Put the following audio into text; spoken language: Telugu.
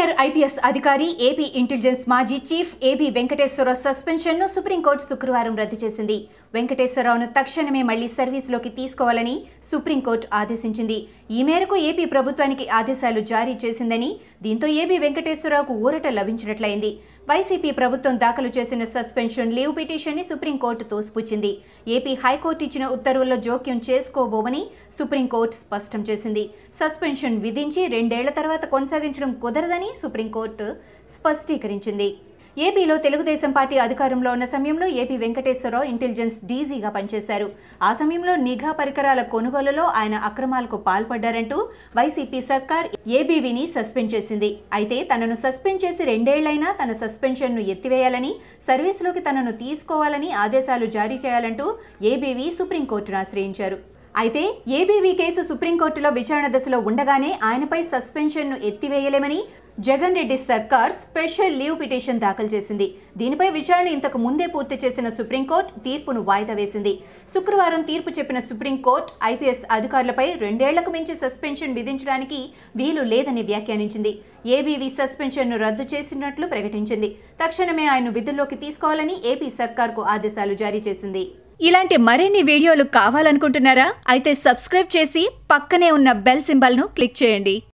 సీనియర్ ఐపీఎస్ అధికారి ఏపీ ఇంటెలిజెన్స్ మాజీ చీఫ్ ఏబీ వెంకటేశ్వరరావు సస్పెన్షన్ ను సుప్రీంకోర్టు శుక్రవారం రద్దు చేసింది. వెంకటేశ్వరరావును తక్షణమే మళ్లీ సర్వీసులోకి తీసుకోవాలని సుప్రీంకోర్టు ఆదేశించింది. ఈ మేరకు ఏపీ ప్రభుత్వానికి ఆదేశాలు జారీ చేసిందని, దీంతో ఏబీ వెంకటేశ్వరరావుకు ఊరట లభించినట్లయింది. వైసీపీ ప్రభుత్వం దాఖలు చేసిన సస్పెన్షన్ లీవ్ పిటిషన్ ని సుప్రీంకోర్టు తోసిపుచ్చింది. ఏపీ హైకోర్టు ఇచ్చిన ఉత్తర్వుల్లో జోక్యం చేసుకోబోమని సుప్రీంకోర్టు స్పష్టం చేసింది. సస్పెన్షన్ విధించి 2 ఏళ్ల తర్వాత కొనసాగించడం కుదరదని సుప్రీంకోర్టు స్పష్టీకరించింది. ఏపీలో తెలుగుదేశం పార్టీ అధికారంలో ఉన్న సమయంలో ఏపీ వెంకటేశ్వరరావు ఇంటెలిజెన్స్ డీజీగా పనిచేశారు. ఆ సమయంలో నిఘా పరికరాల కొనుగోలులో ఆయన అక్రమాలకు పాల్పడ్డారంటూ వైసీపీ సర్కార్ ఏబీవీని సస్పెండ్ చేసింది. అయితే తనను సస్పెండ్ చేసి 2 ఏళ్లైనా తన సస్పెన్షన్ను ఎత్తివేయాలని, సర్వీసులోకి తనను తీసుకోవాలని ఆదేశాలు జారీ చేయాలంటూ ఏబీవీ సుప్రీంకోర్టును ఆశ్రయించారు. అయితే ఏబీవీ కేసు సుప్రీంకోర్టులో విచారణ దశలో ఉండగానే ఆయనపై సస్పెన్షన్ను ఎత్తివేయలేమని జగన్ రెడ్డి సర్కార్ స్పెషల్ లీవ్ పిటిషన్ దాఖలు చేసింది. దీనిపై విచారణ ఇంతకు ముందే పూర్తి చేసిన సుప్రీంకోర్టు తీర్పును వాయిదా వేసింది. శుక్రవారం తీర్పు చెప్పిన సుప్రీంకోర్టు ఐపీఎస్ అధికారులపై 2 ఏళ్లకు మించి సస్పెన్షన్ విధించడానికి వీలు లేదని వ్యాఖ్యానించింది. ఏబీవీ సస్పెన్షన్ను రద్దు చేసినట్లు ప్రకటించింది. తక్షణమే ఆయన్ను విధుల్లోకి తీసుకోవాలని ఏపీ సర్కార్కు ఆదేశాలు జారీ చేసింది. ఇలాంటి మరిన్ని వీడియోలు కావాలనుకుంటున్నారా? అయితే సబ్స్క్రైబ్ చేసి పక్కనే ఉన్న బెల్ సింబల్ను క్లిక్ చేయండి.